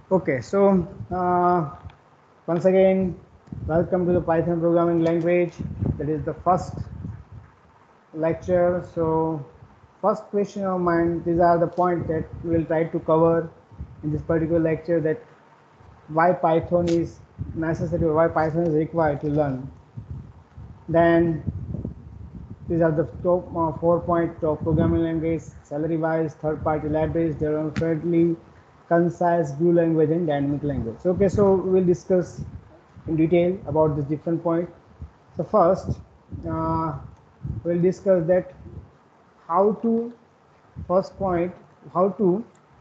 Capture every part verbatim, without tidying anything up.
Okay, so uh, once again, welcome to the Python programming language. That is the first lecture. So, first question of mine, these are the points that we will try to cover in this particular lecture, that why Python is necessary, why Python is required to learn. Then these are the top uh, four point top programming language, salary wise, third party libraries, development friendly, concise, glue language, and dynamic language. Okay, so we'll discuss in detail about this different point. So first, uh, we'll discuss that how to, first point, how to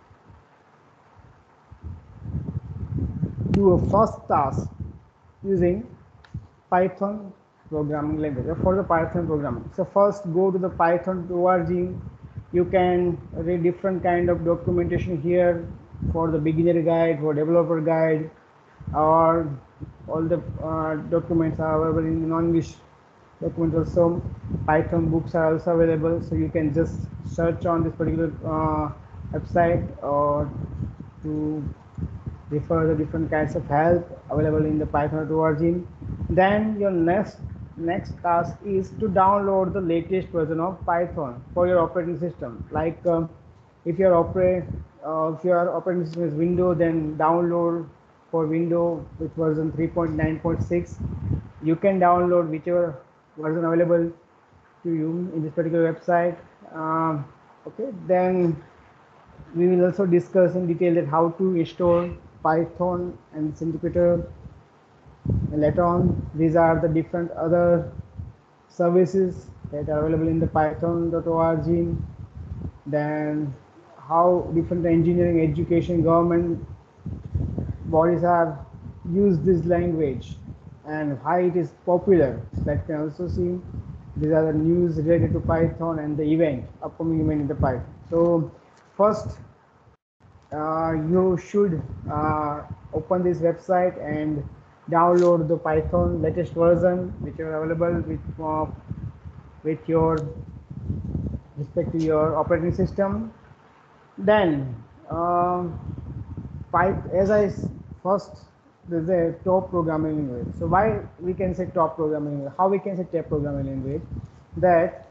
do a first task using Python programming language, or for the Python programming. So first go to the python dot org. You can read different kind of documentation here for the beginner guide, for developer guide, or all the uh, documents are available in non-English documents also. Python books are also available, so you can just search on this particular uh, website or to refer the different kinds of help available in the python dot org. Then your next next task is to download the latest version of Python for your operating system. Like um, if your operate uh, if your operating system is Windows, then download for Windows with version three point nine point six. You can download whichever version available to you in this particular website. Um, okay, then we will also discuss in detail that how to install Python and Syndicator later on. These are the different other services that are available in the python dot org. Then how different engineering, education, government bodies have used this language and why it is popular. That can also see. These are the news related to Python and the event, upcoming event in the Python. So first, uh, you should uh, open this website and download the Python latest version which are available with uh, with your respect to your operating system. Then uh, Python, as I first, there's a top programming language. So why we can say top programming language? How we can say top programming language? That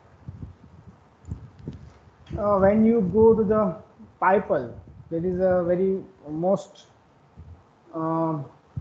uh, when you go to the Pipel, that is a very most uh,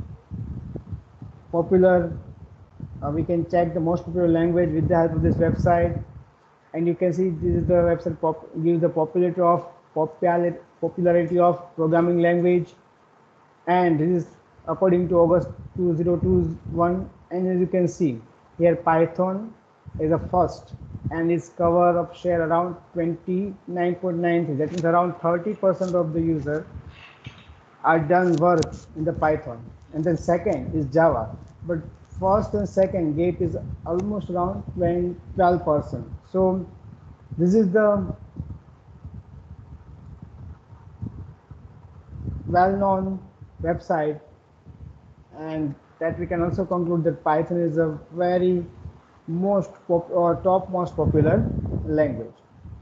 popular, uh, we can check the most popular language with the help of this website, and you can see this is the website pop, gives the popularity of popularity, popularity of programming language, and this is according to August two thousand twenty-one. And as you can see here, Python is the first, and its cover of share around twenty-nine point nine three. That means around thirty percent of the user are done work in the Python. And then second is Java, but first and second gap is almost around twelve percent. So this is the well-known website, and that we can also conclude that Python is a very most pop or top most popular language.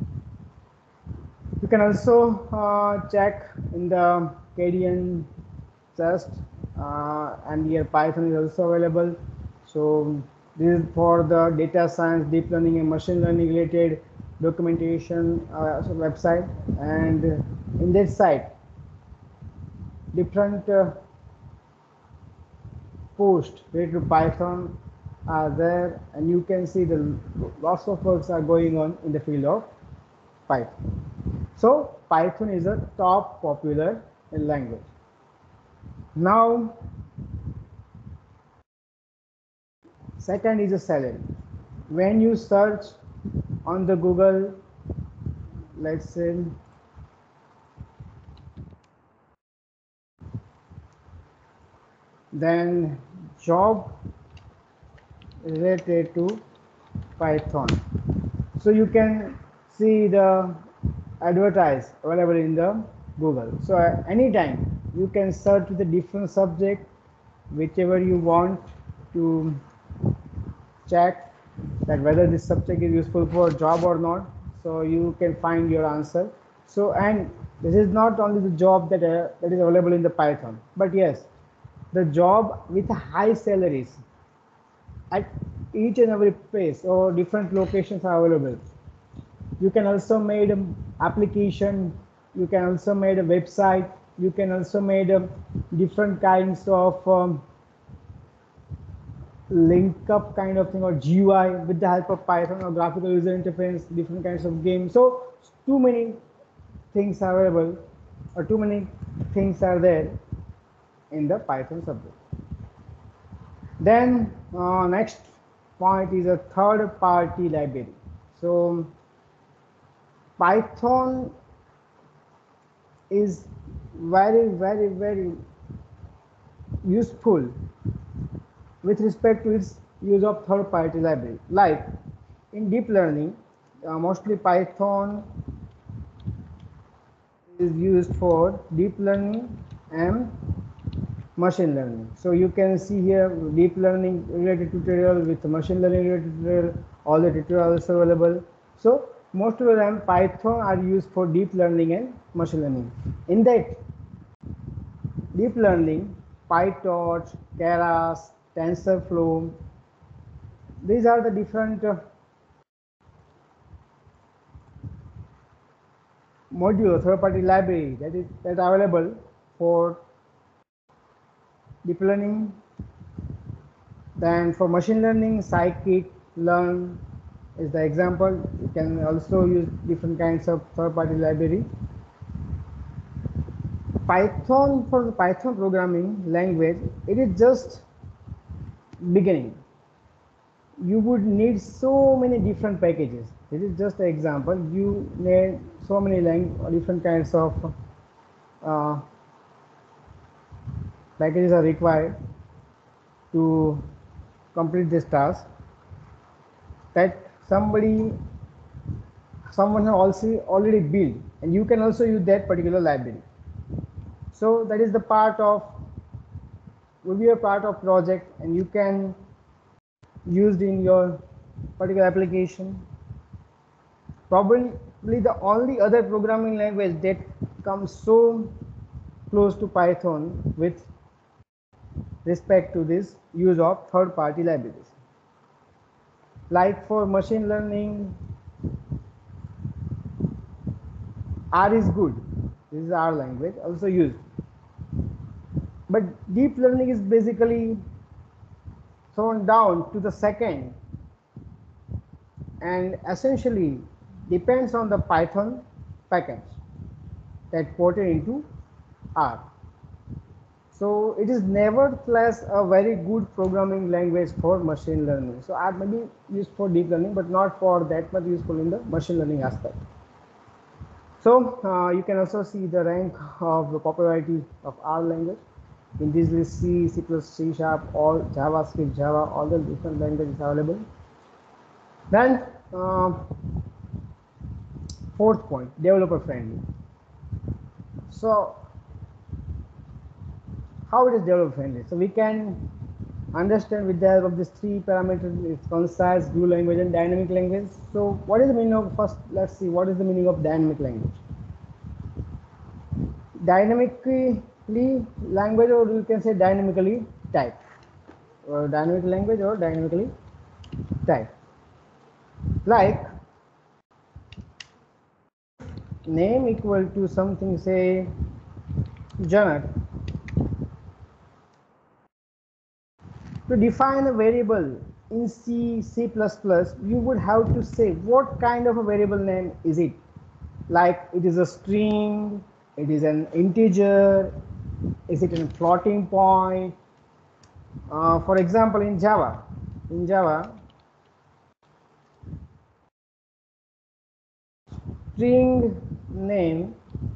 You can also uh, check in the Canadian test, uh, and here Python is also available. So this is for the data science, deep learning, and machine learning related documentation uh, website. And in this site, different uh, posts related to Python are there, and you can see the lots of works are going on in the field of Python. So Python is a top popular language. Now, second is a salary. When you search on the Google, let's say then job related to Python, so you can see the advertise available in the Google. So uh, anytime you can search with a different subject, whichever you want to check that whether this subject is useful for job or not, so you can find your answer. So, and This is not only the job that uh, that is available in the Python, but yes, the job with high salaries at each and every place or different locations are available. You can also make an application, you can also make a website, you can also make a different kinds of um, link up kind of thing or G U I with the help of Python or graphical user interface, different kinds of games. So too many things are available or too many things are there in the Python subject. Then uh, next point is a third party library. So Python is very very very useful with respect to its use of third party library. Like in deep learning, uh, mostly Python is used for deep learning and machine learning. So you can see here deep learning related tutorial with machine learning related tutorial, all the tutorials are available. So most of the time Python are used for deep learning and machine learning. In that deep learning, PyTorch, Keras, TensorFlow, these are the different uh, module third party library that is that are available for deep learning. Then for machine learning, Scikit Learn is the example. You can also use different kinds of third party library. Python, for the Python programming language, it is just beginning. You would need so many different packages. This is just an example. You need so many lang different kinds of uh, packages are required to complete this task, that somebody someone has also already built, and you can also use that particular library. So that is the part of will be a part of project, and you can use in your particular application. Probably the only other programming language that comes so close to Python with respect to this use of third party libraries. Like for machine learning, R is good. This is R language also used. But deep learning is basically thrown down to the second and essentially depends on the Python package that ported into R. So it is nevertheless a very good programming language for machine learning. So R may be used for deep learning, but not for that much useful in the machine learning aspect. So uh, you can also see the rank of the popularity of R language. In this list, C, C plus, C sharp, all JavaScript, Java, all the different languages available. Then uh, fourth point, developer friendly. So how it is developer friendly? So we can understand with the help of these three parameters: it's concise, glue language, and dynamic language. So what is the meaning of, first let's see what is the meaning of dynamic language. Dynamically language, or you can say dynamically typed, or dynamic language or dynamically typed. Like name equal to something, say Janak. To define a variable in C, C plus plus, you would have to say what kind of a variable name is it. Like it is a string, it is an integer, is it a floating point. Uh, for example, in Java, in Java, string name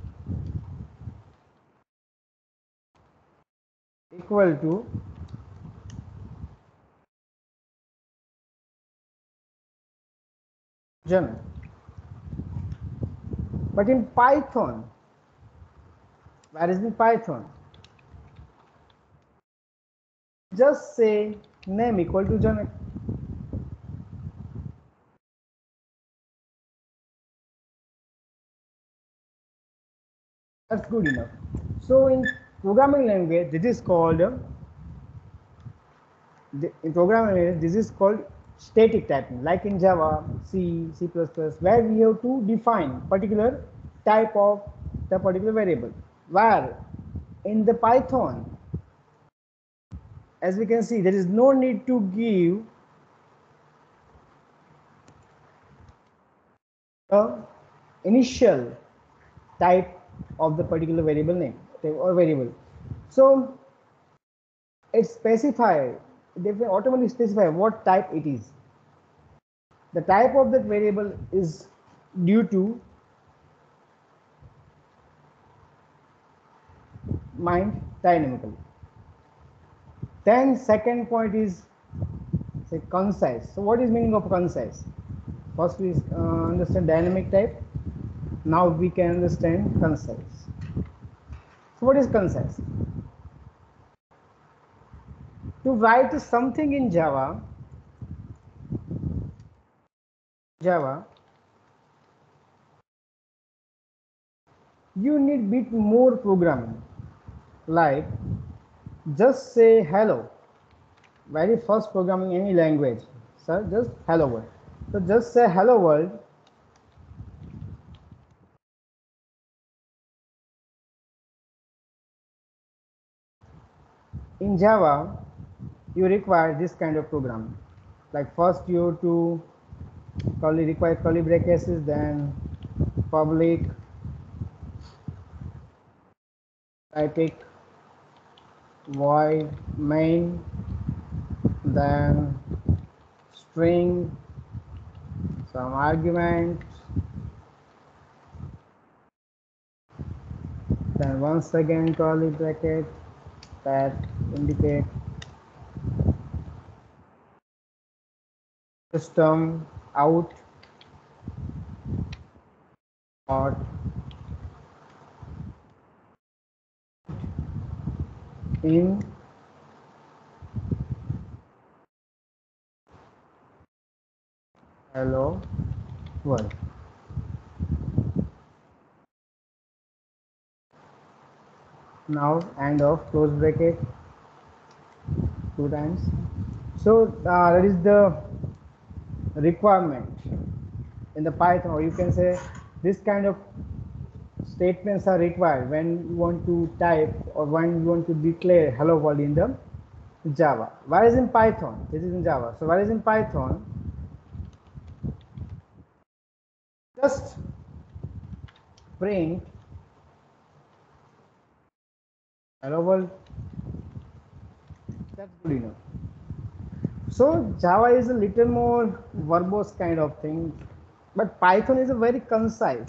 equal to Janak. But in Python, where is in Python? Just say name equal to Janak. That's good enough. So in programming language, this is called uh, in programming language, this is called static typing. Like in Java, C, C++, where we have to define particular type of the particular variable. Where in the Python, as we can see, there is no need to give the initial type of the particular variable name or variable. So it specifies, they will automatically specify what type it is. The type of that variable is due to mind dynamically. Then second point is say concise. So what is meaning of concise? First we uh, understand dynamic type. Now we can understand concise. So what is concise? To write something in Java, Java, you need bit more programming. Like just say hello. Very first programming any language, sir, just hello world. So just say hello world. In Java, you require this kind of programming. Like first you have to curly require curly brackets, then public typic void main, then string, some argument, then once again curly bracket that indicate system out or in hello world. Now end of close bracket two times. So uh, that is the requirement in the Python, or you can say this kind of statements are required when you want to type or when you want to declare hello world in the Java. Whereas in Python, this is in Java. So whereas in Python, just print hello world. That's good enough. So Java is a little more verbose kind of thing, but Python is a very concise.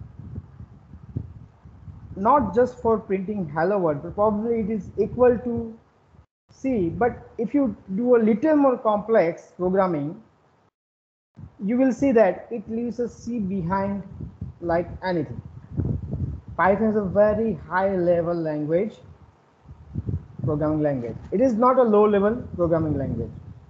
Not just for printing hello world, but probably it is equal to C. But if you do a little more complex programming, you will see that it leaves a C behind like anything. Python is a very high level language, programming language. It is not a low level programming language.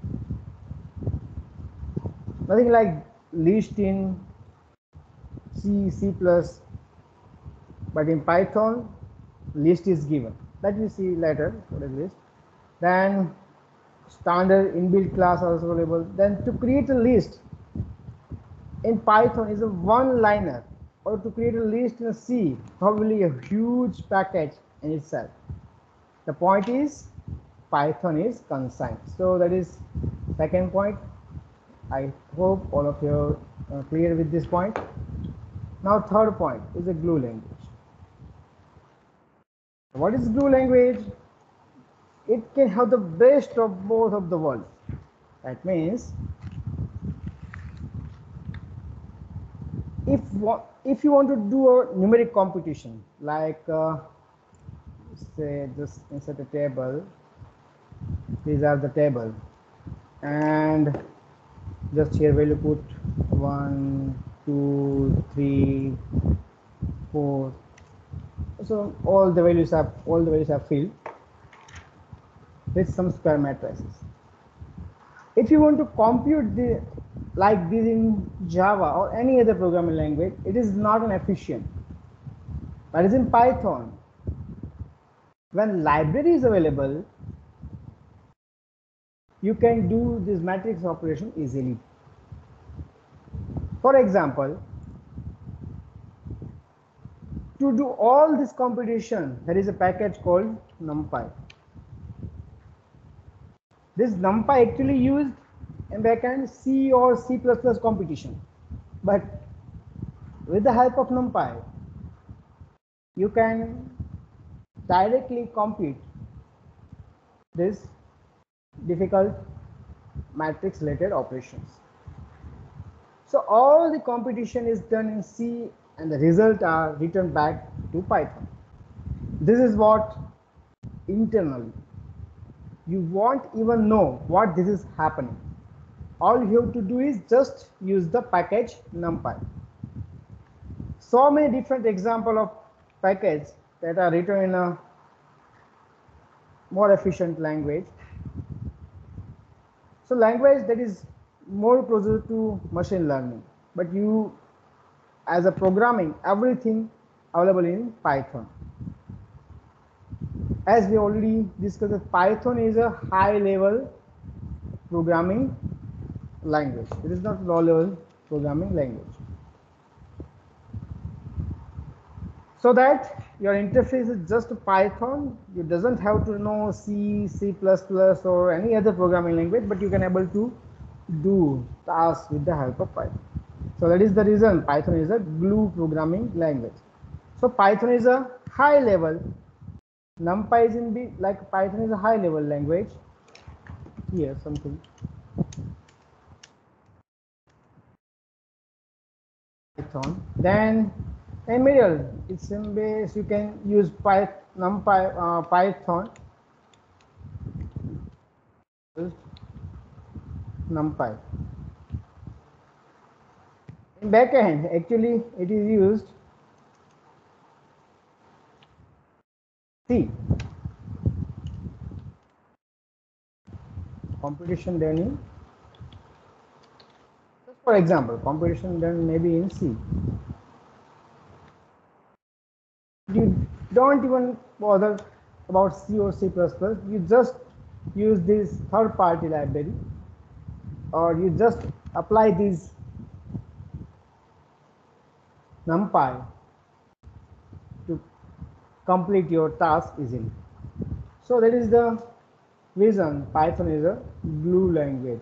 Nothing like list in C, C plus, but in Python, list is given. That we see later, what is list. Then standard inbuilt class also available. Then to create a list in Python is a one-liner, or to create a list in a C, probably a huge package in itself. The point is Python is concise. So that is second point. I hope all of you are clear with this point. Now third point is a glue language. What is glue language? It can have the best of both of the worlds. That means if if you want to do a numeric computation, like uh, say just insert a table, these are the table, and just here value put one, two, three, four. So all the values are all the values are filled with some square matrices. If you want to compute the like this in Java or any other programming language, it is not an efficient. Whereas in Python, when library is available, you can do this matrix operation easily. For example, to do all this computation, there is a package called NumPy. This NumPy actually used in backend C or C plus plus computation, but with the help of NumPy, you can directly compute this difficult matrix related operations. So all the computation is done in C and the results are returned back to Python. This is what internally you won't even know what this is happening. All you have to do is just use the package NumPy. So many different examples of packages that are written in a more efficient language. So language that is more closer to machine learning, but you as a programming, everything available in Python. As we already discussed, that Python is a high level programming language. It is not low level programming language. So that your interface is just Python, you doesn't have to know C, C plus plus or any other programming language, but you can able to do tasks with the help of Python. So that is the reason Python is a glue programming language. So Python is a high level. NumPy is in the like Python is a high level language. Here something. Python. Then in middle, it's in base. You can use Py, NumPy, uh, Python. NumPy. In backend, actually, it is used C. Computation done in, just for example, computation done maybe in C. You don't even bother about C or C plus plus. You just use this third-party library, or you just apply this NumPy to complete your task easily. So that is the reason Python is a glue language.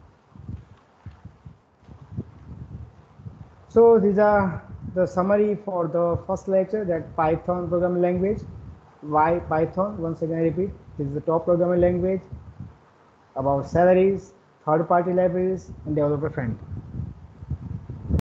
So these are the summary for the first lecture, that Python programming language. Why Python? Once again I repeat, this is the top programming language, about salaries, third party libraries, and developer friendly.